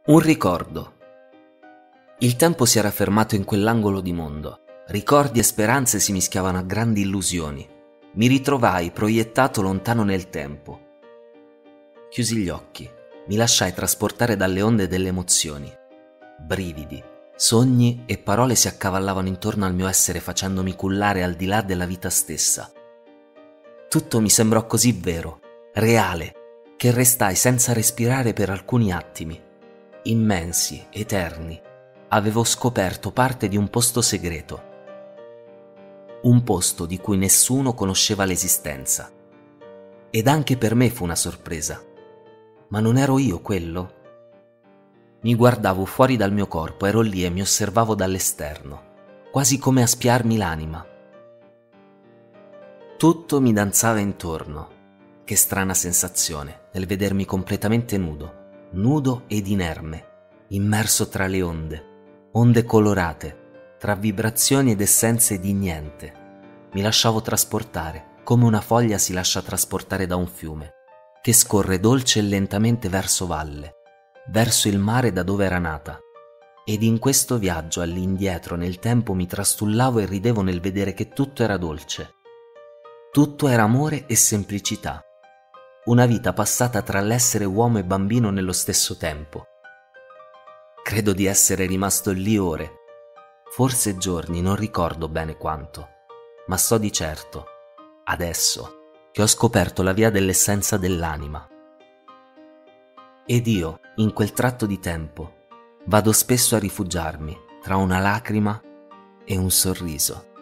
Un ricordo. Il tempo si era fermato in quell'angolo di mondo. Ricordi e speranze si mischiavano a grandi illusioni. Mi ritrovai proiettato lontano nel tempo. Chiusi gli occhi, mi lasciai trasportare dalle onde delle emozioni. Brividi, sogni e parole si accavallavano intorno al mio essere facendomi cullare al di là della vita stessa. Tutto mi sembrò così vero, reale, che restai senza respirare per alcuni attimi. Immensi, eterni, avevo scoperto parte di un posto segreto. Un posto di cui nessuno conosceva l'esistenza. Ed anche per me fu una sorpresa. Ma non ero io quello? Mi guardavo fuori dal mio corpo, ero lì e mi osservavo dall'esterno, quasi come a spiarmi l'anima. Tutto mi danzava intorno. Che strana sensazione nel vedermi completamente nudo ed inerme, immerso tra le onde colorate, tra vibrazioni ed essenze di niente. Mi lasciavo trasportare, come una foglia si lascia trasportare da un fiume, che scorre dolce e lentamente verso valle, verso il mare da dove era nata. Ed in questo viaggio all'indietro nel tempo mi trastullavo e ridevo nel vedere che tutto era dolce. Tutto era amore e semplicità. Una vita passata tra l'essere uomo e bambino nello stesso tempo. Credo di essere rimasto lì ore, forse giorni, non ricordo bene quanto, ma so di certo, adesso, che ho scoperto la via dell'essenza dell'anima. Ed io, in quel tratto di tempo, vado spesso a rifugiarmi tra una lacrima e un sorriso.